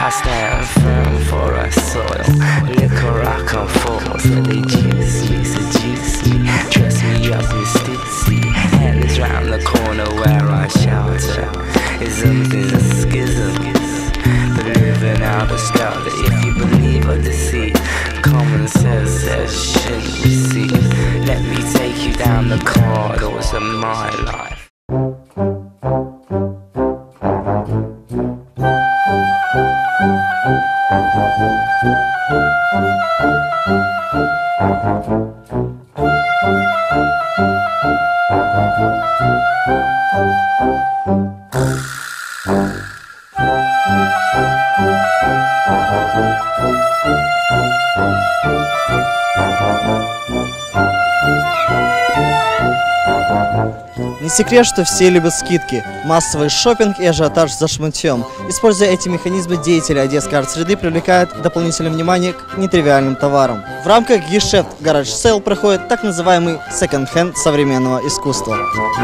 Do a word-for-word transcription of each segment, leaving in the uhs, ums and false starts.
I stand firm for a soil. Liquor I come for, so they juice me, seduce me, dress me up in stitsy. Hell is round the corner where I shelter. Isms is a schism, but living out a skelter. If you believe or deceit, common sense says shouldn't receive. Let me take you down the corridors of my life. Не секрет, что все любят скидки, массовый шопинг и ажиотаж за шматьем. Используя эти механизмы, деятели одесской арт-среды привлекают дополнительное внимание к нетривиальным товарам. В рамках гешефт Garage Sale проходит так называемый секонд-хенд современного искусства.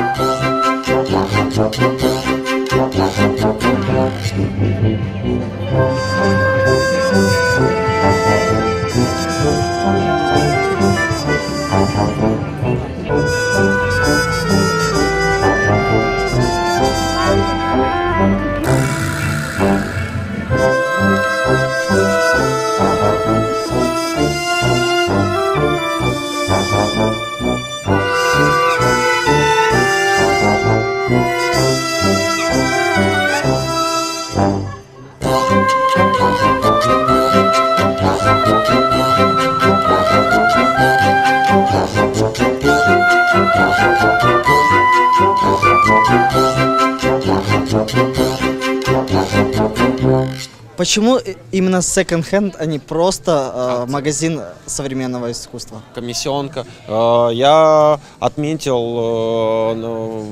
Почему именно секонд-хенд, а не просто э, магазин современного искусства? Комиссионка. Э, я отметил э,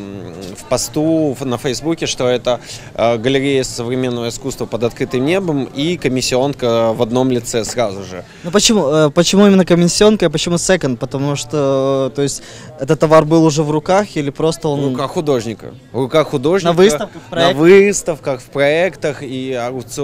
в посту на Фейсбуке, что это э, галерея современного искусства под открытым небом и комиссионка в одном лице сразу же. Ну почему, э, почему именно комиссионка, а почему секонд? Потому что, то есть, этот товар был уже в руках или просто он... В руках художника. В руках художника. На выставках, в проектах? На выставках, в проектах и аукционах.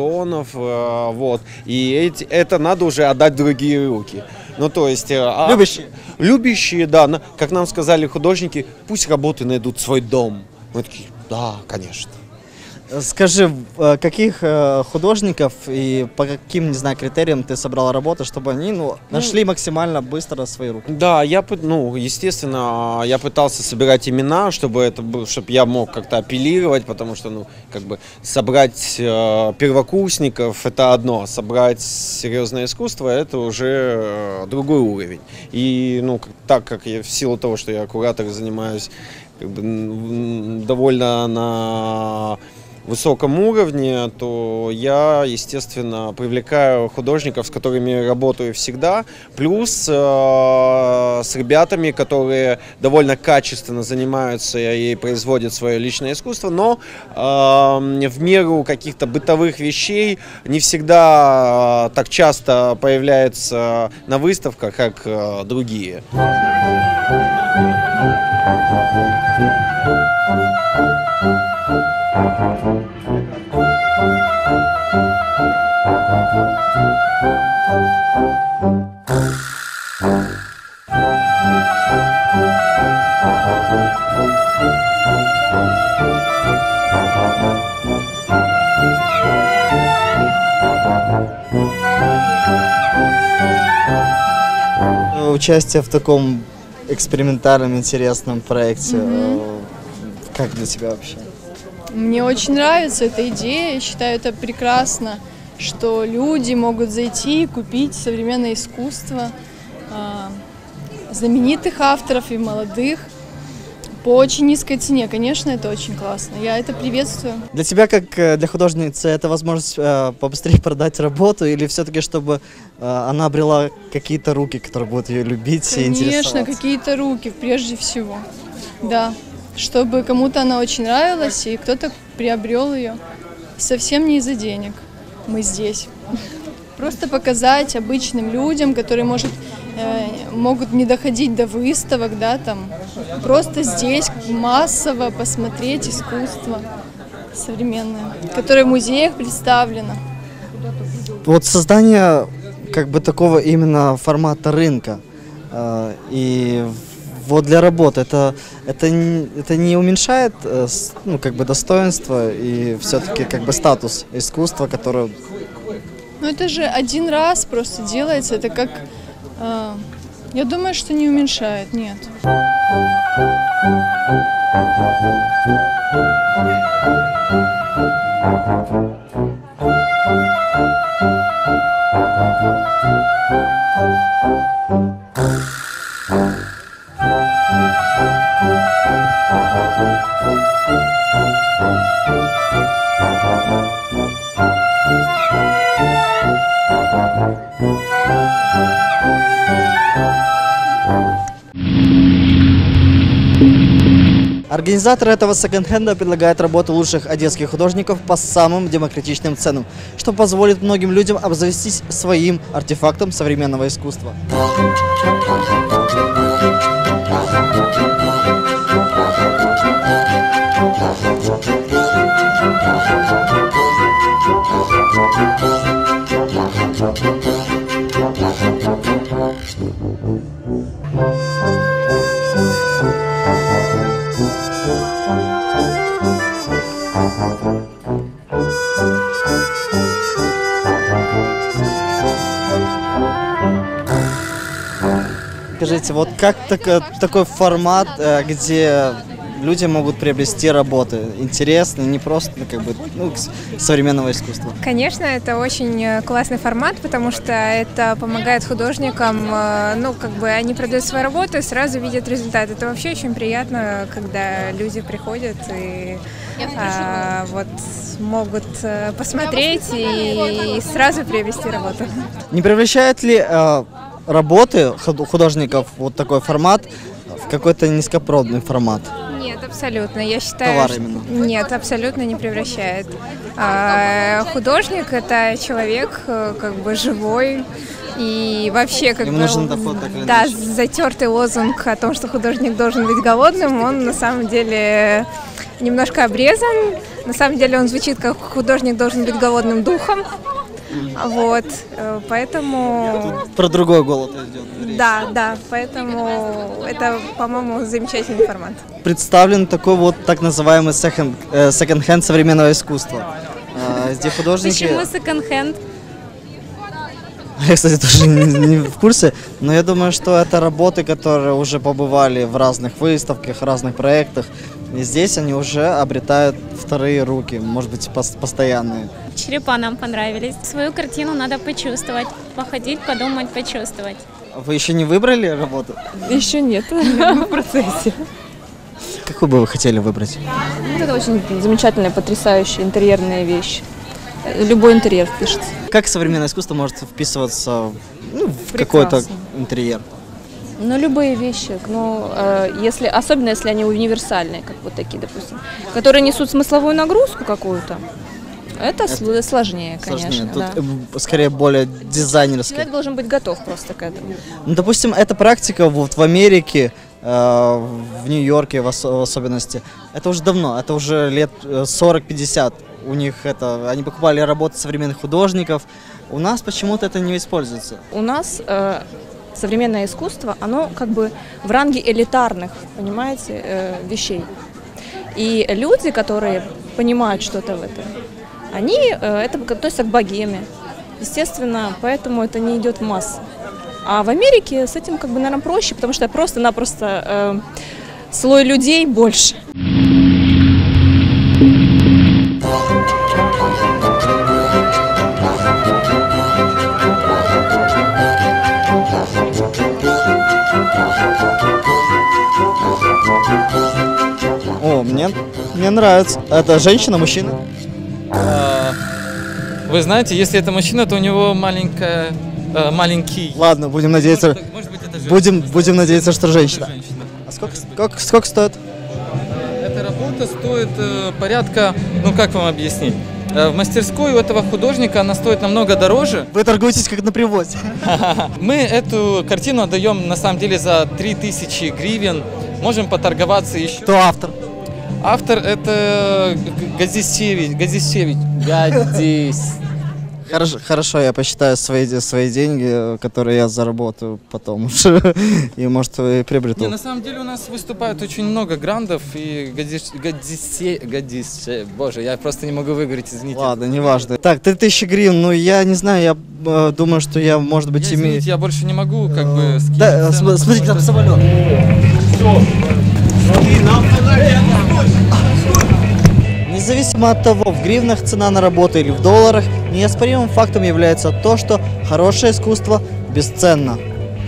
Вот. И эти, это надо уже отдать в другие руки. Ну, то есть... А, любящие. Любящие, да. Как нам сказали художники, пусть работы найдут свой дом. Мы такие, да, конечно. Скажи, каких художников и по каким, не знаю, критериям ты собрал работы, чтобы они ну, нашли максимально быстро свои руки? Да, я, ну, естественно, я пытался собирать имена, чтобы это был, чтобы я мог как-то апеллировать, потому что, ну, как бы собрать э, первокурсников это одно, собрать серьезное искусство это уже э, другой уровень. И, ну, как, так как я в силу того, что я куратор занимаюсь, как бы довольно на высоком уровне, то я, естественно, привлекаю художников, с которыми работаю всегда, плюс э, с ребятами, которые довольно качественно занимаются и производят свое личное искусство, но э, в меру каких-то бытовых вещей не всегда э, так часто появляются на выставках, как э, другие. Участие в таком экспериментальном, интересном проекте, mm-hmm. как для тебя вообще? Мне очень нравится эта идея, я считаю это прекрасно, что люди могут зайти и купить современное искусство знаменитых авторов и молодых по очень низкой цене. Конечно, это очень классно, я это приветствую. Для тебя, как для художницы, это возможность побыстрее продать работу или все-таки, чтобы она обрела какие-то руки, которые будут ее любить и интересоваться? Конечно, какие-то руки, прежде всего, да. Чтобы кому-то она очень нравилась, и кто-то приобрел ее совсем не из-за денег. Мы здесь. Просто показать обычным людям, которые, может, э, могут не доходить до выставок, да, там, просто здесь массово посмотреть искусство современное, которое в музеях представлено. Вот создание как бы такого именно формата рынка э, и вот для работы это это не, это не уменьшает э, с- ну как бы достоинство и все-таки как бы статус искусства, которое Ну это же один раз просто делается, это как... а, я думаю, что не уменьшает, нет. Организаторы этого секонд-хенда предлагают работы лучших одесских художников по самым демократичным ценам, что позволит многим людям обзавестись своим артефактом современного искусства. Скажите, вот как так- такой формат, э, где люди могут приобрести работы интересные, не просто ну, как бы ну, с- современного искусства? Конечно, это очень э, классный формат, потому что это помогает художникам, э, ну, как бы они продают свои работы и сразу видят результат. Это вообще очень приятно, когда люди приходят и а, вот могут э, посмотреть и сразу приобрести работу. Не превращает ли э, работы худ- художников вот такой формат в какой-то низкопробный формат? Нет, абсолютно. Я считаю, Товар что- именно. нет, абсолютно не превращает. А, художник — это человек э, как бы живой. И вообще, как Ему бы, нужен доход, так или да, иначе. затертый лозунг о том, что художник должен быть голодным, он на самом деле немножко обрезан. На самом деле он звучит как художник должен быть голодным духом. Вот, э, поэтому, Про другой голод идет. да, да, поэтому это, по-моему, замечательный формат. Представлен такой вот так называемый секонд- э, секонд-хенд современного искусства. Э, Где художники... Почему секонд-хенд? Я, кстати, тоже не, не в курсе, но я думаю, что это работы, которые уже побывали в разных выставках, разных проектах. И здесь они уже обретают вторые руки, может быть, пос- постоянные. Черепа нам понравились. Свою картину надо почувствовать, походить, подумать, почувствовать. Вы еще не выбрали работу? Еще нет, в процессе. Какую бы вы хотели выбрать? Вот это очень замечательная, потрясающая интерьерная вещь. Любой интерьер впишется. Как современное искусство может вписываться ну, в какой-то интерьер? Но любые вещи, ну, э, если, особенно если они универсальные, как вот такие, допустим, которые несут смысловую нагрузку какую-то, это, сл- сложнее, конечно. Сложнее. Тут да. э, скорее более дизайнерское. Человек должен быть готов просто к этому. Ну, допустим, эта практика вот в Америке, э, в Нью-Йорке в, ос- в особенности, это уже давно, это уже лет э, сорок-пятьдесят. У них это, они покупали работы современных художников. У нас почему-то это не используется. У нас э, современное искусство, оно как бы в ранге элитарных, понимаете, э, вещей. И люди, которые понимают что-то в этом, они э, это относятся к богеме. Естественно, поэтому это не идет в массы. А в Америке с этим как бы, наверное, проще, потому что просто-напросто э, слой людей больше. О, мне, мне нравится. Это женщина, мужчина? А, Вы знаете, если это мужчина, то у него маленькая, э, маленький. Ладно, будем надеяться. Может, может быть, это женщина. Будем, будем надеяться, что женщина. Женщина. А сколько, сколько, сколько стоит? Эта работа стоит э, порядка, ну как вам объяснить? Э, В мастерской у этого художника она стоит намного дороже. Вы торгуетесь как на привозе. Мы эту картину отдаем на самом деле за три тысячи гривен. Можем поторговаться еще. Кто автор? Автор это Г- Газисевич. Газисевич. Гадис. Хорошо, хорошо, я посчитаю свои, де- свои деньги, которые я заработаю потом уже, и, может, и приобрету. Не, на самом деле у нас выступает очень много грандов и годис... годисе... годисе... Боже, я просто не могу выговорить, извините. Ладно, неважно. Так, три тысячи гривен, ну я не знаю, я э, думаю, что я, может быть, Я, имею... извините, я больше не могу как бы скинуть Да, э, цену, см- смотрите, там потому что- самолет. Независимо от того, в гривнах цена на работу или в долларах, неоспоримым фактом является то, что хорошее искусство бесценно.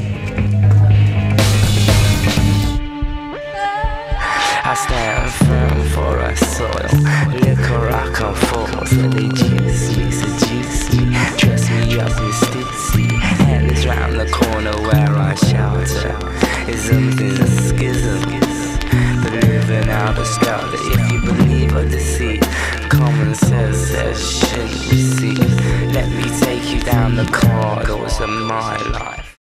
I stand firm for our soil. Liquor I come forth, and they juicy, seduce me. Dress me up in stitsy. Headless round the corner where I shelter. Isms is a schism. But living out a scout that if you believe or deceit, common sense says shouldn't receive. Let me take you down the corridors of my life.